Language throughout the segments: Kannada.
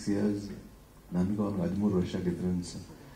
years, ನನಗೂ ಅವ್ನಿಗೆ 13 ವರ್ಷ ಡಿಫ್ರೆನ್ಸ್.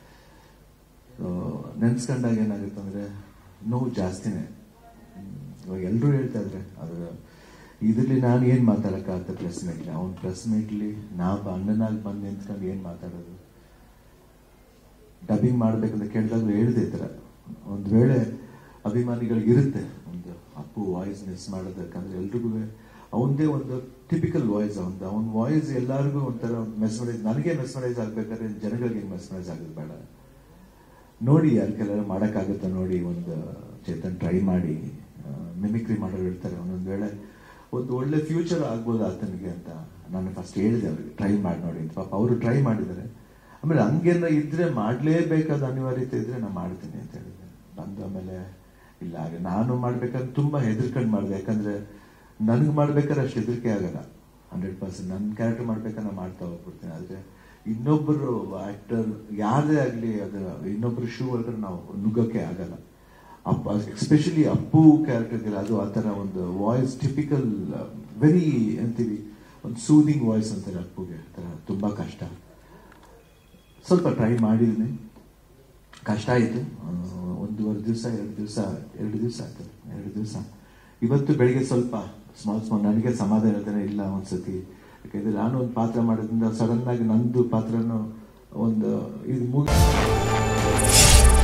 ನೆನೆಸ್ಕೊಂಡಾಗ ಏನಾಗುತ್ತೆ ಅಂದರೆ ನೋವು ಜಾಸ್ತಿನೇ. ಇವಾಗ ಎಲ್ಲರೂ ಹೇಳ್ತಾ ಇದ್ರೆ ಅದರ ಇದರಲ್ಲಿ ನಾನು ಏನು ಮಾತಾಡೋಕ್ಕಾಗುತ್ತೆ ಪ್ರೆಸ್ ಮೀಟ್ಲಿ. ಅವ್ನ ಪ್ರೆಸ್ ಮೀಟ್ಲಿ ನಾವು ಅಣ್ಣನಾಗಿ ಬಂದು ನಿಂತ್ಕೊಂಡು ಏನು ಮಾತಾಡೋದು. ಡಬ್ಬಿಂಗ್ ಮಾಡಬೇಕಂತ ಕೇಳಿದಾಗಲೂ ಹೇಳಿದೆ ಈ ಥರ ಒಂದು ವೇಳೆ ಅಭಿಮಾನಿಗಳಿಗಿರುತ್ತೆ ಒಂದು ಅಪ್ಪು ವಾಯ್ಸ್ ಮಿಸ್ ಮಾಡೋದಕ್ಕಂದ್ರೆ ಎಲ್ರಿಗೂ ಅವನದೇ ಒಂದು ಟಿಪಿಕಲ್ ವಾಯ್ಸ್. ಅವನ ವಾಯ್ಸ್ ಎಲ್ಲರಿಗೂ ಒಂಥರ ಮೆಸ್ಮರೈಸ್. ನನಗೆ ಮೆಸ್ಮರೈಸ್ ಆಗ್ಬೇಕಾದ್ರೆ ಜನಗಳಿಗೆ ಮೆಸ್ಮರೈಸ್ ಆಗೋದು ಬೇಡ. ನೋಡಿ ಯಾರಿಗೆಲ್ಲರೂ ಮಾಡೋಕ್ಕಾಗುತ್ತಾ ನೋಡಿ. ಒಂದು ಚೇತನ್ ಟ್ರೈ ಮಾಡಿ ಮಿಮಿಕ್ರಿ ಮಾಡೋರು ಹೇಳ್ತಾರೆ ಒಂದೊಂದು ವೇಳೆ ಒಂದು ಒಳ್ಳೆ ಫ್ಯೂಚರ್ ಆಗ್ಬೋದು ಆತನಿಗೆ ಅಂತ ನಾನು ಫಸ್ಟ್ ಹೇಳಿದೆ ಅವ್ರಿಗೆ, ಟ್ರೈ ಮಾಡಿ ನೋಡಿ ಅಂತ. ಪಾಪ ಅವರು ಟ್ರೈ ಮಾಡಿದ್ದಾರೆ. ಆಮೇಲೆ ಹಂಗೇನ ಇದ್ರೆ ಮಾಡಲೇಬೇಕಾದ ಅನಿವಾರ್ಯತೆ ಇದ್ರೆ ನಾನು ಮಾಡ್ತೀನಿ ಅಂತ ಹೇಳಿದೆ. ಬಂದು ಆಮೇಲೆ ಇಲ್ಲ ಹಾಗೆ ನಾನು ಮಾಡ್ಬೇಕಾದ್ರೆ ತುಂಬ ಹೆದರ್ಕೊಂಡು ಮಾಡಿದೆ. ಯಾಕಂದ್ರೆ ನನಗೆ ಮಾಡ್ಬೇಕಾದ್ರೆ ಅಷ್ಟು ಹೆದರಿಕೆ ಆಗಲ್ಲ. 100% ನನ್ನ ಕ್ಯಾರೆಕ್ಟರ್ ಮಾಡ್ಬೇಕಾದ್ರೆ ನಾನು ಮಾಡ್ತಾ ಹೋಗ್ಬಿಡ್ತೀನಿ. ಆದರೆ ಇನ್ನೊಬ್ಬರು ಆಕ್ಟರ್ ಯಾರದೇ ಆಗಲಿ ಅದು ಇನ್ನೊಬ್ಬರು ಶೂ ಒಳಗಡೆ ನಾವು ನುಗ್ಗಕ್ಕೆ ಆಗಲ್ಲ. ಎಸ್ಪೆಷಲಿ ಅಪ್ಪು ಕ್ಯಾರೆಕ್ಟರ್ಗೆಲ್ಲ ಅದು ಆ ಥರ ಒಂದು ವಾಯ್ಸ್ ಟಿಪಿಕಲ್ ವೆರಿ ಅಂತೀವಿ ಒಂದು ಸೂದಿಂಗ್ ವಾಯ್ಸ್ ಅಂತಾರೆ ಅಪ್ಪುಗೆ. ಆ ಥರ ತುಂಬ ಕಷ್ಟ. ಸ್ವಲ್ಪ ಟ್ರೈ ಮಾಡಿದ್ದೀನಿ, ಕಷ್ಟ ಆಯಿತು. 1.5 ದಿವಸ 2 ದಿವಸ ಆಯ್ತು. 2 ದಿವಸ ಇವತ್ತು ಬೆಳಿಗ್ಗೆ ಸ್ವಲ್ಪ ಸ್ಮಾಲ್ ನನಗೆ ಸಮಾಧಾನ ಇರ್ತಾನೆ ಇಲ್ಲ ಒಂದ್ಸತಿ. ಯಾಕಂದ್ರೆ ನಾನು ಒಂದು ಪಾತ್ರ ಮಾಡೋದ್ರಿಂದ ಸಡನ್ ಆಗಿ ನಂದು ಪಾತ್ರನೂ ಒಂದು ಇದು